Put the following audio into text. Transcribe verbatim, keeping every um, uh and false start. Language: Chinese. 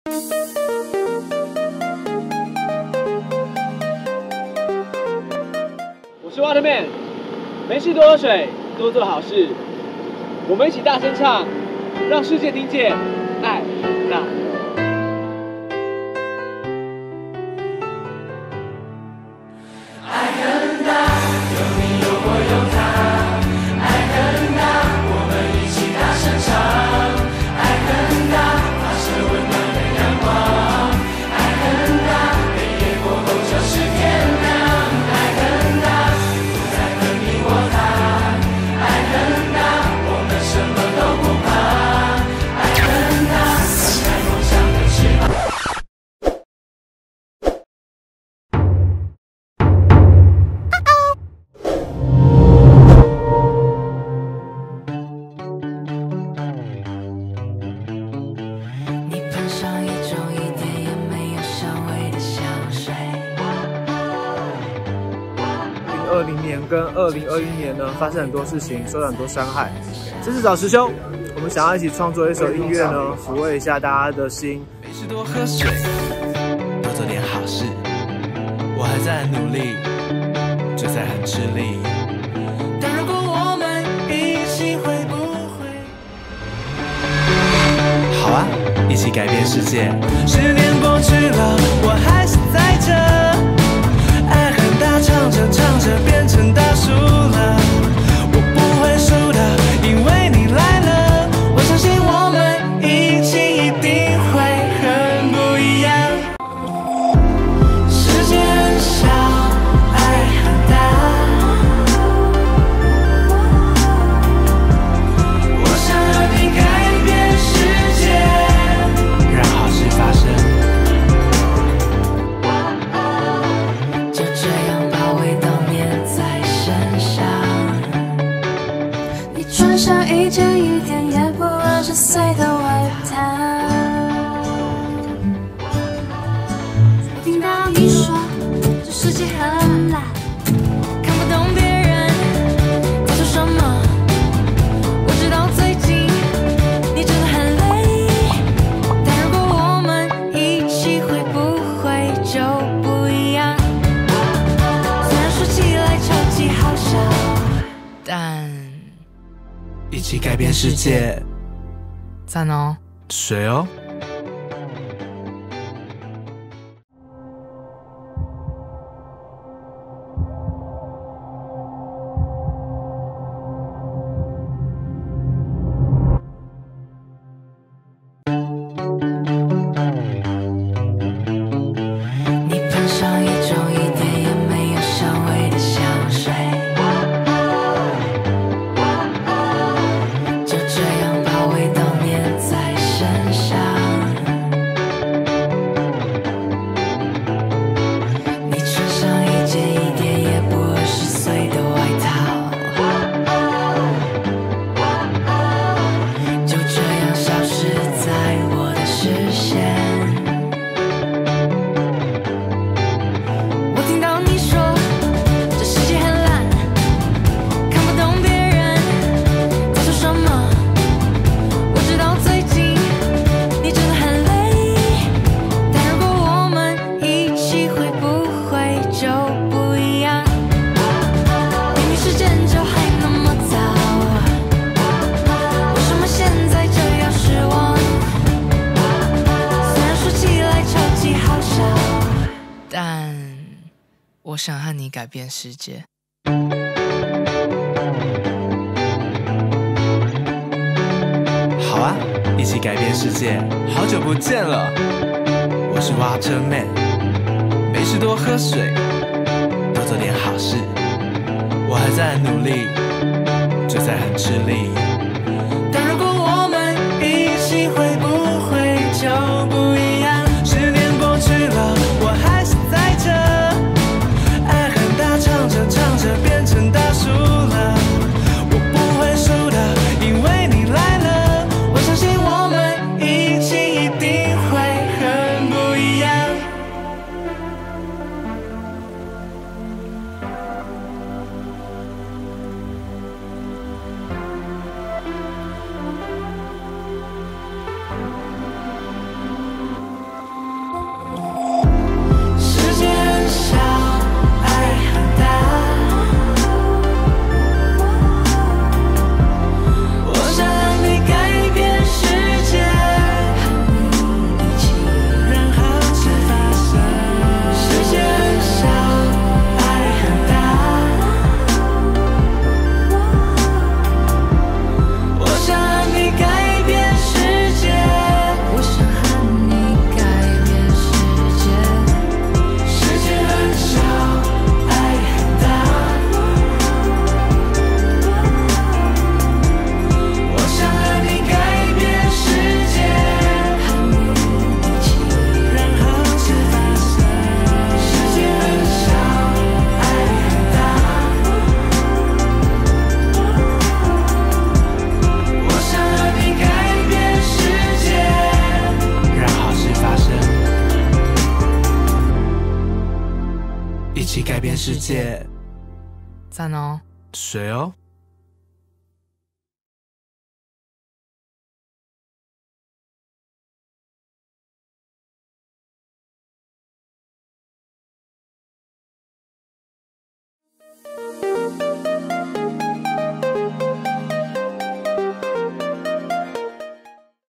我是 Waterman， 没事多喝水，多做好事。我们一起大声唱，让世界听见，爱很大。 爱很大，有你有我有他。爱很大，我们一起大声唱。爱很大，发射温暖的阳光。爱很大，黑夜过后就是天亮。爱很大，不再分你我他。爱很大，我们什么都不怕。爱很大，展开梦想的翅膀。 你喷上一种一点也没有香味的香水。 二零二零年跟二零二一年呢，发生很多事情，受到很多伤害。这是找师兄，我们想要一起创作一首音乐呢，抚慰一下大家的心。 没事多喝水，多做点好事。我还在努力，这才很吃力。但如果我们一起，会不会？好啊，一起改变世界。十年过去了，我还是在这。爱很大，唱着唱着变成大树了。我不会输的，因为你来了。我相信我们一起一定会很不一样。世界很小，爱很大。我想和你改变世界，让好事发生。 就这样把味道粘在身上。你穿上一件一点也不二十岁的外套。听到你说这世界很烂，看不懂别人在说什么。我知道最近你真的很累，但如果我们一起，会不会就不一样？虽然说起来超级好笑，但一起改变世界， 赞哦。 水哦。 你喷上一种一点也没有香味的香水。就这样把味道粘在身上。你穿上一件一点也不二十岁的外套。就这样消失在我的视线。我听到你说这世界很烂，看不懂别人在说什么。我知道最近你真的很累，但如果我们一起，会不会就不一样？明明时间就还那么早，为什么现在就要失望？虽然说起来超级好笑，但我想和你改变世界。 好啊，一起改变世界。好久不见了，我是 Waterman。没事多喝水，多做点好事。我还在努力，这才很吃力。但如果我们一起，会不会就不一样？十年过去了，我还是在这。爱很大，唱着唱着变成大树了。我不会输的，因为你来了。我相信我们一起一定会很不一样。 起改变世界。 赞哦！ 水哦。